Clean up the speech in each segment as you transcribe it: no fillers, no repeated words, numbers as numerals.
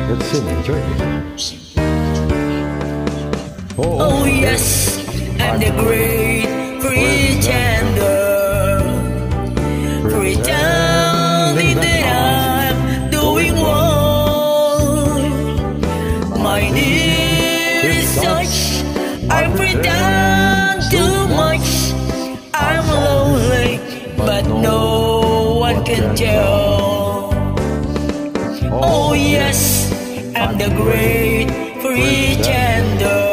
Let's sing, enjoy it. Oh yes, I'm the great pretender, pretending that I'm doing wrong. My need is such, I pretend too much. I'm lonely, but no one can tell. Oh yes, I'm the great pretender.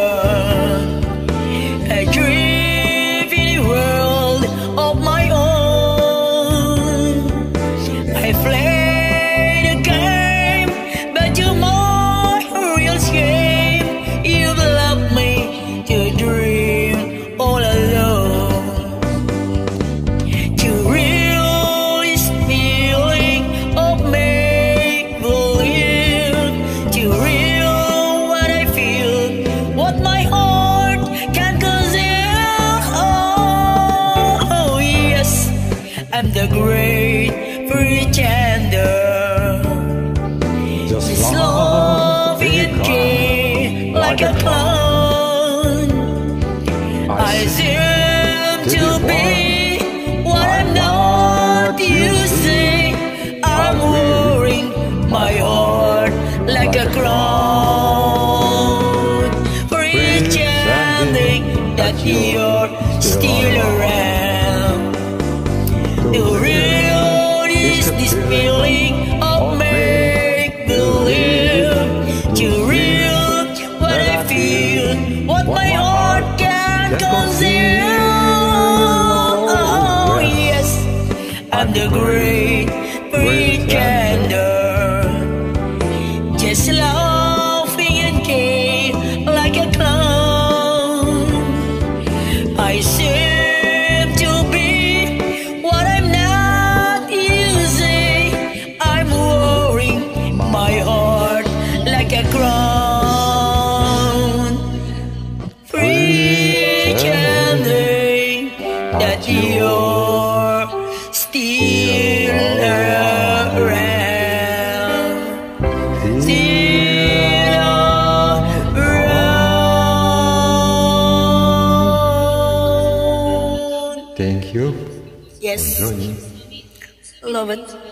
I dream in a world of my own. I play the game, but to my real shame, you've left me to dream all alone. To real is feeling of make-believe. To real what I feel, what my heart can conceal. Oh yes, I'm the great pretender. Just laughing and gay like a clown. I seem to be what I'm not. You say I'm wearing my heart like a crown, pretending that you're still around. The real is this feeling of make-believe. Too real what I feel, what my heart can conceal. Oh yes, I'm the great pretender. Just laughing and gay like a clown. I seem to be what I'm not. You say I'm wearing my heart like a crown, pretending that you're still around. Still around. Thank you. Yes, Enjoy. love it.